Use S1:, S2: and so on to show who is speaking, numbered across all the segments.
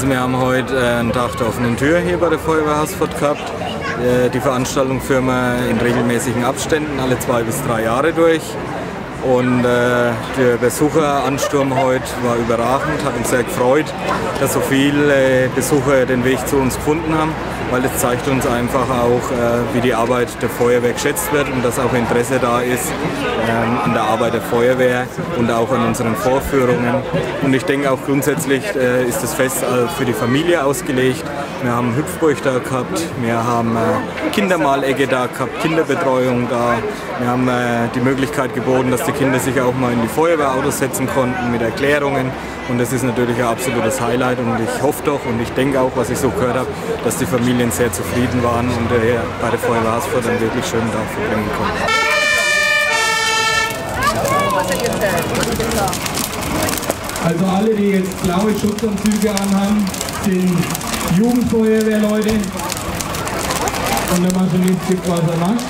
S1: Also wir haben heute einen Tag der offenen Tür hier bei der Feuerwehr Haßfurt gehabt. Die Veranstaltung führen wir in regelmäßigen Abständen alle 2 bis 3 Jahre durch. Und der Besucheransturm heute war überragend, hat uns sehr gefreut, dass so viele Besucher den Weg zu uns gefunden haben, weil es zeigt uns einfach auch, wie die Arbeit der Feuerwehr geschätzt wird und dass auch Interesse da ist an der Arbeit der Feuerwehr und auch an unseren Vorführungen. Und ich denke auch grundsätzlich ist das Fest für die Familie ausgelegt. Wir haben Hüpfburg da gehabt, wir haben Kindermalecke da gehabt, Kinderbetreuung da. Wir haben die Möglichkeit geboten, dass die Kinder sich auch mal in die Feuerwehrautos setzen konnten mit Erklärungen. Und das ist natürlich ein absolutes Highlight und ich hoffe doch und ich denke auch, was ich so gehört habe, dass die Familien sehr zufrieden waren und bei der Feuerwehr Haßfurt einen wirklich schönen Tag verbringen konnten.
S2: Also alle, die jetzt blaue Schutzanzüge anhaben, sind Jugendfeuerwehrleute und der Maschinist gibt, was er macht.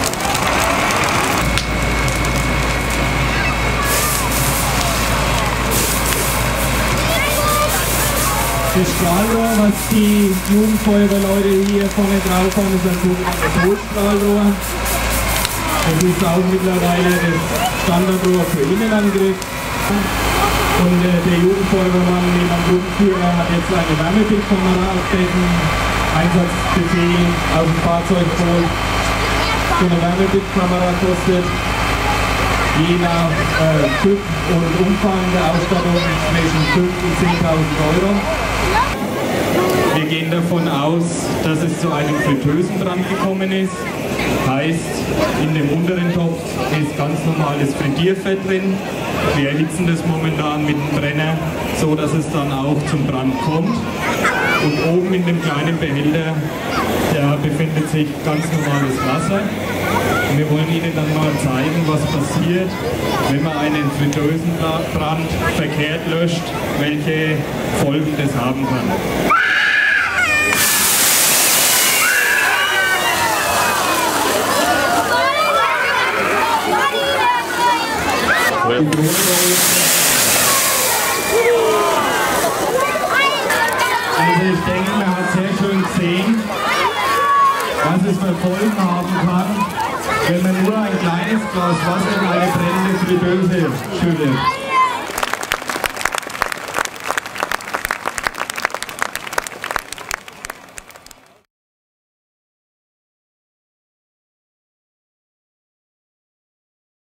S2: Das Strahlrohr, was die Jugendfeuerwehrleute hier vorne drauf haben, ist ein sogenanntes Holzstrahlrohr. Das ist auch mittlerweile das Standardrohr für Innenangriff. Und der Jugendfeuerwehrmann neben dem Gruppenführer hat jetzt eine Wärmebildkamera auf dessen Einsatzbefehl aus dem Fahrzeug geholt. So eine Wärmebildkamera kostet je nach Typ und Umfang der Ausstattung zwischen 5.000 und 10.000 Euro. Wir gehen davon aus, dass es zu einem Fritteusenbrand gekommen ist. Heißt, in dem unteren Topf ist ganz normales Frittierfett drin. Wir erhitzen das momentan mit dem Brenner, so dass es dann auch zum Brand kommt. Und oben in dem kleinen Behälter, da befindet sich ganz normales Wasser. Und wir wollen Ihnen dann mal zeigen, was passiert, wenn man einen Fritteusenbrand verkehrt löscht, welche Folgen das haben kann. Also ich denke, man hat sehr schön gesehen, was es für Folgen haben kann, wenn man nur ein kleines Glas Wasser in eine brennende Fritteuse schüttet.